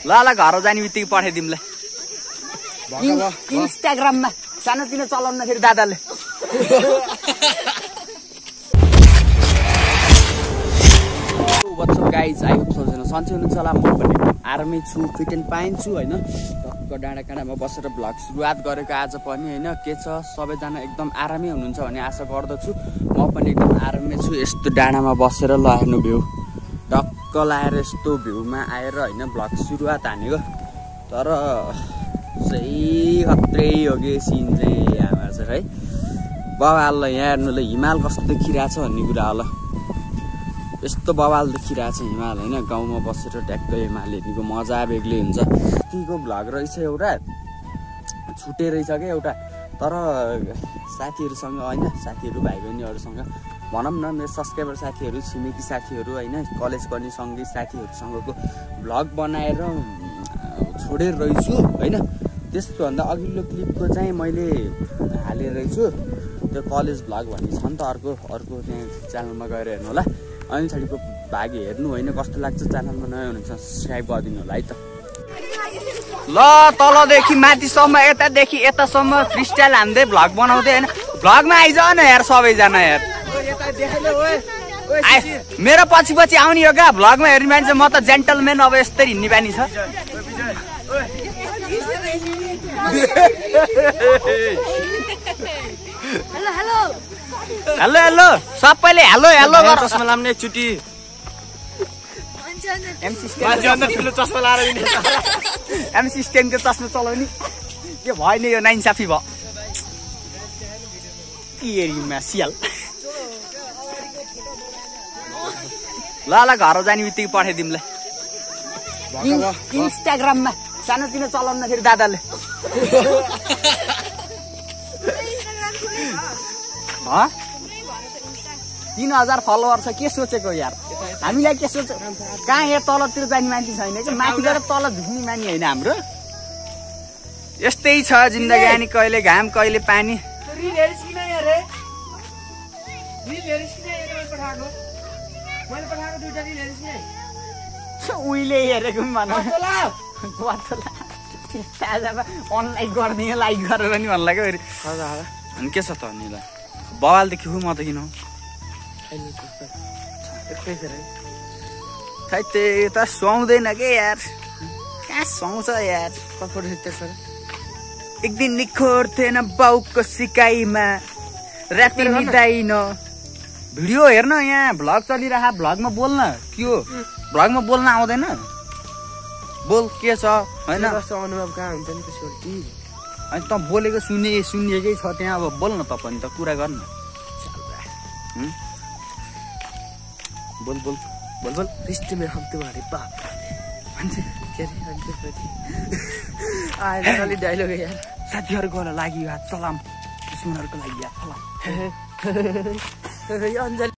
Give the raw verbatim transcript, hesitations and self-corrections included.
ल ल घर जाने बित्तिकै पठाइदिउँला इन्स्टाग्राममा सानोतिनो चलाउन फेरि दादाले व्हाट्सअप गाइज आई होप सबैजना सन्चै हुनुहुन्छ होला। म पनि आरामै छु, फिट एन्ड फाइन छु होइन। टक्क डाँडा काँडामा बसेर भ्लग सुरुवात गरेको आज पनि होइन। के छ सबैजना एकदम आरामै हुनुहुन्छ भन्ने आशा गर्दछु। म पनि एकदम आरामै छु। यस्तो डाँडामा बसेर ल हेर्नु भ्यू टक्क लाएर यस्तो भ्यूमा आएर होइन भ्लग सुरुवात हानेको। तर सही खत्रै हो कि सिन चाहिँ यहाँमा चाहिँ है। बवाल यहाँ हेर्नु ल हिमाल कस्तो देखिरहेछ भन्ने कुरा होला। यस्तो बवाल देखिरहेछ हिमाल होइन। गाउँमा बसेर ट्याक्क हिमाल हेर्नुको मजा बेग्लै हुन्छ। अस्तिको भ्लग रहेछ एउटा छुटे रहेछ क्या एउटा। तर साथीहरूसँग होइन साथीहरू भाइ बहिनीहरूसँग भनौँ न मेरो सब्सक्राइबर साथीहरू छिमेकी साथीहरू होइन कलेज गर्ने सँगै साथीहरूसँगको भ्लग बनाएर छोडेर रहेछु होइन। त्यसभन्दा अघिल्लो क्लिपको चाहिँ मैले हालेर रहेछु त्यो कलेज भ्लग भन्ने छ नि त अर्को अर्को त्यहाँ च्यानलमा गएर हेर्नु होला। अनि पछाडिको भाग हेर्नु होइन कस्तो लाग्छ च्यानलमा नयाँ हुनुहुन्छ सब्सक्राइब गरिदिनु होला है त। ल तलदेखि माथिसम्म यतादेखि यतासम्म फ्रिस्टाइल हान्दै भ्लग बनाउँदै होइन। भ्लगमा आइज न यार सबैजना यार। मेरो पछि पछि आउने हो क्या भ्लगमा हेर्ने मान्छे। म त जेन्टलमेन अब यस्तै हिँड्ने बानी छ। हेलो हेलो हेलो हेलो सबैले हेलो हेलो गर। चस्मा लाउने एकचोटि चस्मा लाएर एमसी स्ट्यान्डको चस्मा चलाउने के भयो नि यो नाइन्साफी भयो एरियामा सियाल। ल ल घर जाने बित्तिकै पठाइदिउँला इन्स्टाग्राममा सानोतिनो चलाउन फेरि दादाले तीन हजार फलोवर छ। के सोचेको यार हामीलाई के सोच कहाँ यहाँ तलतिर जाने मान्छे छैन कि माथि गएर तल झुक्ने मानी होइन हाम्रो। यस्तै छ जिन्दगानी कहिले घाम कहिले पानी। उहिले हेरेको अनलाइक गरिदिएँ लाइक गरेर नि भन्ला क्या फेरि। अनि के छ त अनि ल बवालदेखि हो म त किन खै त्यही त सुहाउँदैन के यार। कहाँ सुहाउँछ यार। एक दिन निखोर थिएन बाउको सिकाइमा राति निदाइन। भिडियो हेर्न यहाँ भ्लग चलिरह भ्लगमा बोल्न के हो भ्लगमा बोल्न आउँदैन बोल के छ होइन। अनुभव कहाँ हुन्छ नि त्यसको। अनि त बोलेको सुने सुनिएकै छ त्यहाँ। अब बोल्न त पनि त कुरा गर्न बोल बोल बोल बोल रिश्ते में हम तुम्हारे बाप भन्छ के अरे अलि डायलग यार। साथीहरूको लागि हात सलाम दुश्मनहरूको लागि हात सलाम। अन्जली